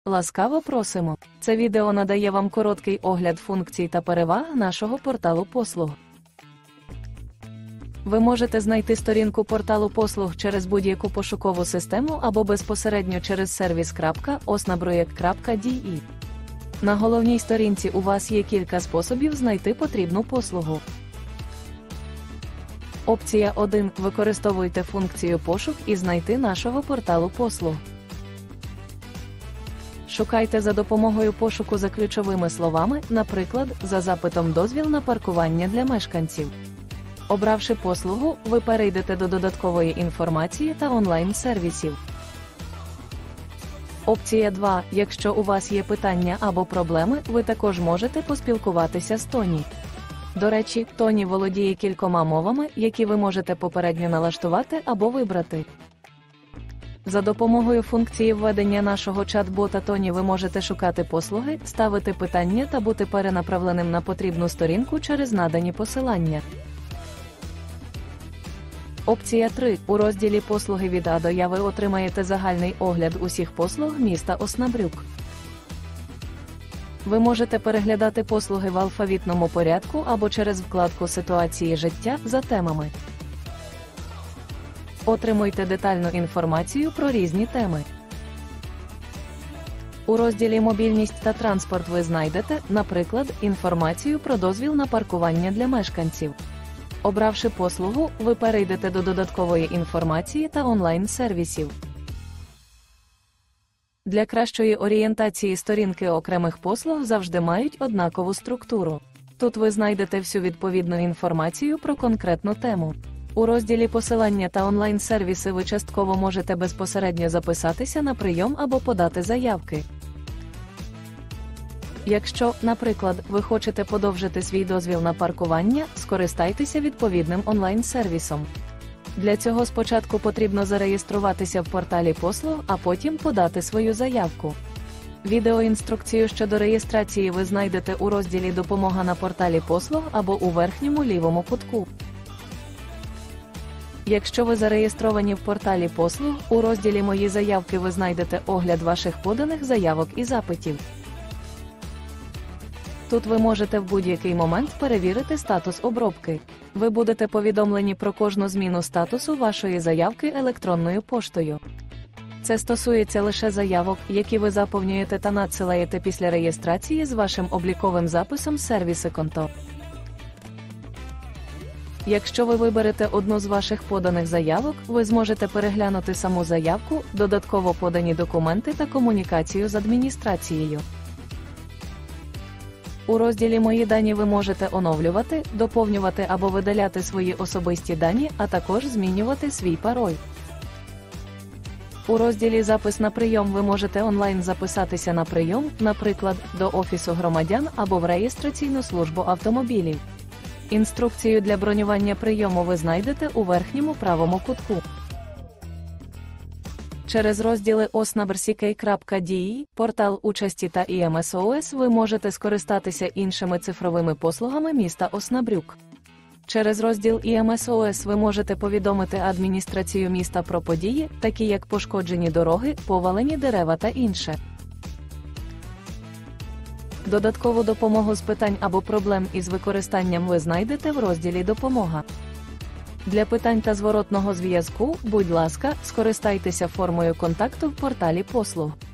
Ласкаво просимо! Це відео надає вам короткий огляд функцій та переваг нашого порталу послуг. Ви можете знайти сторінку порталу послуг через будь-яку пошукову систему або безпосередньо через service.osnabrojekt.de. На головній сторінці у вас є кілька способів знайти потрібну послугу. Опція 1. Використовуйте функцію пошук і знайти нашого порталу послуг. Шукайте за допомогою пошуку за ключовими словами, наприклад, за запитом «Дозвіл на паркування для мешканців». Обравши послугу, ви перейдете до додаткової інформації та онлайн-сервісів. Опція 2. Якщо у вас є питання або проблеми, ви також можете поспілкуватися з Тоні. До речі, Тоні володіє кількома мовами, які ви можете попередньо налаштувати або вибрати. За допомогою функції введення нашого чат-бота Тоні ви можете шукати послуги, ставити питання та бути перенаправленим на потрібну сторінку через надані посилання. Опція 3. У розділі «Послуги від А до Я» ви отримаєте загальний огляд усіх послуг міста Оснабрюк. Ви можете переглядати послуги в алфавітному порядку або через вкладку «Ситуації життя» за темами. Отримуйте детальну інформацію про різні теми. У розділі «Мобільність та транспорт» ви знайдете, наприклад, інформацію про дозвіл на паркування для мешканців. Обравши послугу, ви перейдете до додаткової інформації та онлайн-сервісів. Для кращої орієнтації сторінки окремих послуг завжди мають однакову структуру. Тут ви знайдете всю відповідну інформацію про конкретну тему. У розділі «Посилання та онлайн-сервіси» ви частково можете безпосередньо записатися на прийом або подати заявки. Якщо, наприклад, ви хочете подовжити свій дозвіл на паркування, скористайтеся відповідним онлайн-сервісом. Для цього спочатку потрібно зареєструватися в порталі послуг, а потім подати свою заявку. Відеоінструкцію щодо реєстрації ви знайдете у розділі «Допомога» на порталі послуг або у верхньому лівому кутку. Якщо ви зареєстровані в порталі послуг, у розділі «Мої заявки» ви знайдете огляд ваших поданих заявок і запитів. Тут ви можете в будь-який момент перевірити статус обробки. Ви будете повідомлені про кожну зміну статусу вашої заявки електронною поштою. Це стосується лише заявок, які ви заповнюєте та надсилаєте після реєстрації з вашим обліковим записом сервіси конто. Якщо ви виберете одну з ваших поданих заявок, ви зможете переглянути саму заявку, додатково подані документи та комунікацію з адміністрацією. У розділі «Мої дані» ви можете оновлювати, доповнювати або видаляти свої особисті дані, а також змінювати свій пароль. У розділі «Запис на прийом» ви можете онлайн записатися на прийом, наприклад, до Офісу громадян або в реєстраційну службу автомобілів. Інструкцію для бронювання прийому ви знайдете у верхньому правому кутку. Через розділи osnabrck.de, портал участі та EMSOS ви можете скористатися іншими цифровими послугами міста Оснабрюк. Через розділ EMSOS ви можете повідомити адміністрацію міста про події, такі як пошкоджені дороги, повалені дерева та інше. Додаткову допомогу з питань або проблем із використанням ви знайдете в розділі «Допомога». Для питань та зворотного зв'язку, будь ласка, скористайтеся формою контакту в порталі послуг.